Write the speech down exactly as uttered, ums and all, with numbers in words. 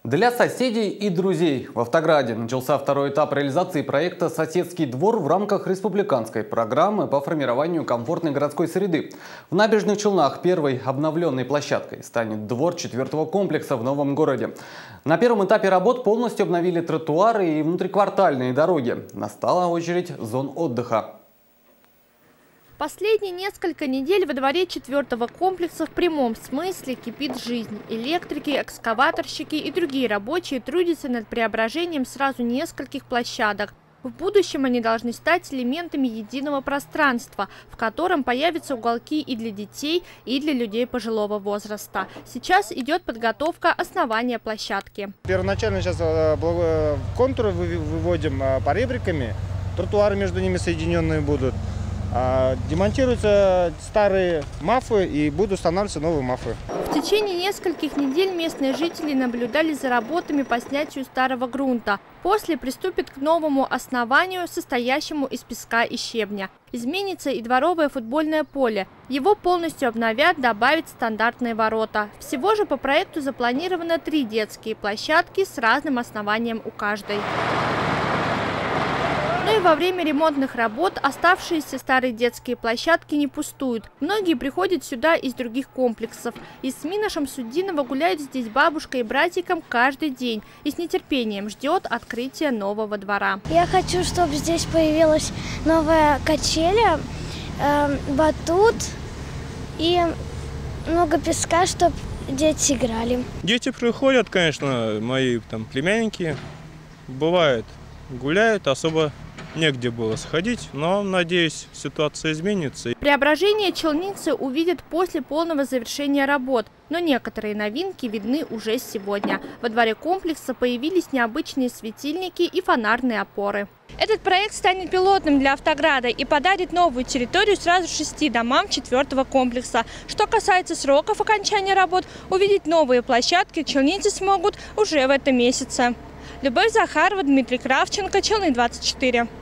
Для соседей и друзей в Автограде начался второй этап реализации проекта «Соседский двор» в рамках республиканской программы по формированию комфортной городской среды. В Набережных Челнах первой обновленной площадкой станет двор четвертого комплекса в новом городе. На первом этапе работ полностью обновили тротуары и внутриквартальные дороги. Настала очередь зон отдыха. Последние несколько недель во дворе четвертого комплекса в прямом смысле кипит жизнь. Электрики, экскаваторщики и другие рабочие трудятся над преображением сразу нескольких площадок. В будущем они должны стать элементами единого пространства, в котором появятся уголки и для детей, и для людей пожилого возраста. Сейчас идет подготовка основания площадки. Первоначально сейчас контуры выводим поребриками, тротуары между ними соединенные будут. Демонтируются старые мафы и будут устанавливаться новые мафы. В течение нескольких недель местные жители наблюдали за работами по снятию старого грунта. После приступят к новому основанию, состоящему из песка и щебня. Изменится и дворовое футбольное поле. Его полностью обновят, добавят стандартные ворота. Всего же по проекту запланировано три детские площадки с разным основанием у каждой. Но и во время ремонтных работ оставшиеся старые детские площадки не пустуют. Многие приходят сюда из других комплексов. Исмина Шамсуддинова гуляет здесь бабушкой и братиком каждый день и с нетерпением ждет открытия нового двора. Я хочу, чтобы здесь появилась новая качеля, э, батут и много песка, чтобы дети играли. Дети приходят, конечно, мои там племянники, бывает, гуляют, особо негде было сходить, но, надеюсь, ситуация изменится. Преображение Челницы увидят после полного завершения работ, но некоторые новинки видны уже сегодня. Во дворе комплекса появились необычные светильники и фонарные опоры. Этот проект станет пилотным для Автограда и подарит новую территорию сразу шести домам четвертого комплекса. Что касается сроков окончания работ, увидеть новые площадки челнинцы смогут уже в этом месяце. Любовь Захарова, Дмитрий Кравченко, Челны двадцать четыре.